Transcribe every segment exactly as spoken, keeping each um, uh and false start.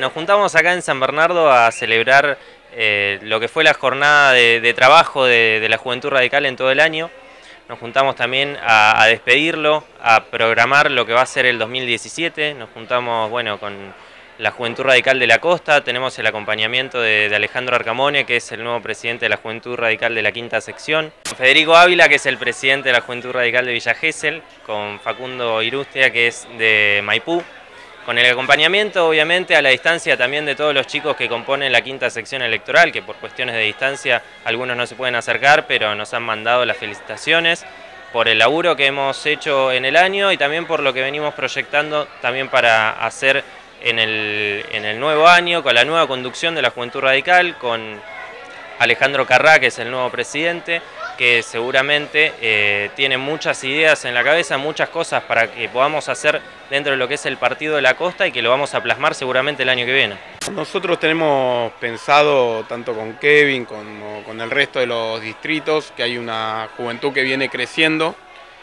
Nos juntamos acá en San Bernardo a celebrar eh, lo que fue la jornada de, de trabajo de, de la Juventud Radical en todo el año. Nos juntamos también a, a despedirlo, a programar lo que va a ser el dos mil diecisiete. Nos juntamos, bueno, con la Juventud Radical de la Costa. Tenemos el acompañamiento de, de Alejandro Arcamone, que es el nuevo presidente de la Juventud Radical de la Quinta Sección. Federico Ávila, que es el presidente de la Juventud Radical de Villa Gesell. Con Facundo Irustia, que es de Maipú. Con el acompañamiento, obviamente, a la distancia también de todos los chicos que componen la quinta sección electoral, que por cuestiones de distancia algunos no se pueden acercar, pero nos han mandado las felicitaciones por el laburo que hemos hecho en el año y también por lo que venimos proyectando también para hacer en el, en el nuevo año, con la nueva conducción de la Juventud Radical, con Alejandro Carrá, que es el nuevo presidente, que seguramente eh, tiene muchas ideas en la cabeza, muchas cosas para que podamos hacer dentro de lo que es el Partido de la Costa y que lo vamos a plasmar seguramente el año que viene. Nosotros tenemos pensado, tanto con Kevin como con el resto de los distritos, que hay una juventud que viene creciendo,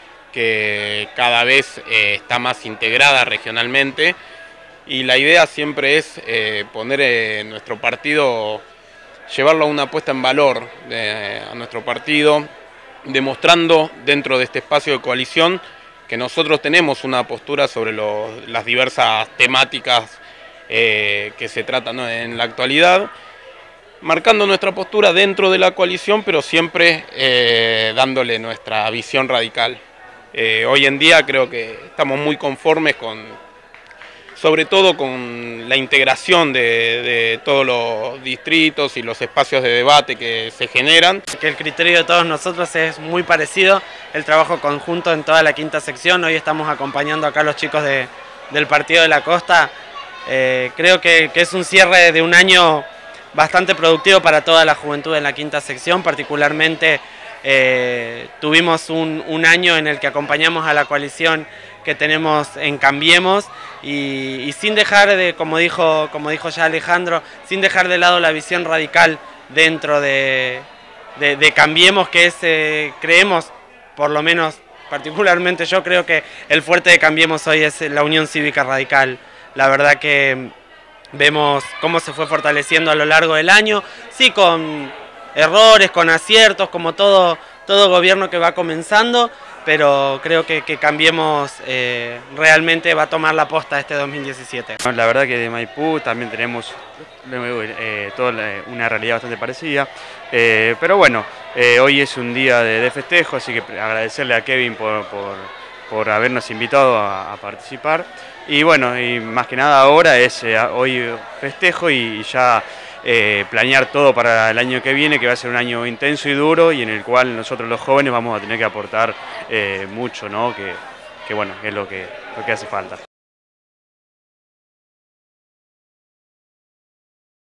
que cada vez eh, está más integrada regionalmente, y la idea siempre es eh, poner eh, nuestro partido, llevarlo a una puesta en valor de, a nuestro partido, demostrando dentro de este espacio de coalición que nosotros tenemos una postura sobre los, las diversas temáticas eh, que se tratan, ¿no?, en la actualidad, marcando nuestra postura dentro de la coalición, pero siempre eh, dándole nuestra visión radical. Eh, hoy en día creo que estamos muy conformes con, sobre todo con la integración de, de todos los distritos y los espacios de debate que se generan. Que el criterio de todos nosotros es muy parecido, el trabajo conjunto en toda la quinta sección. Hoy estamos acompañando acá a los chicos de, del Partido de la Costa. Eh, creo que, que es un cierre de un año bastante productivo para toda la juventud en la quinta sección, particularmente eh, tuvimos un, un año en el que acompañamos a la coalición que tenemos en Cambiemos y, y sin dejar de, como dijo, como dijo ya Alejandro, sin dejar de lado la visión radical dentro de, de, de Cambiemos, que es, eh, creemos, por lo menos particularmente yo creo que el fuerte de Cambiemos hoy es la Unión Cívica Radical. La verdad que vemos cómo se fue fortaleciendo a lo largo del año, sí, con errores, con aciertos, como todo, todo gobierno que va comenzando, pero creo que, que Cambiemos eh, realmente va a tomar la posta este dos mil diecisiete. La verdad que de Maipú también tenemos eh, toda una realidad bastante parecida, eh, pero bueno, eh, hoy es un día de, de festejo, así que agradecerle a Kevin por, por, por habernos invitado a, a participar. Y bueno, y más que nada ahora es eh, hoy festejo y ya eh, planear todo para el año que viene, que va a ser un año intenso y duro y en el cual nosotros los jóvenes vamos a tener que aportar eh, mucho, ¿no? Que, que bueno, es lo que, lo que hace falta.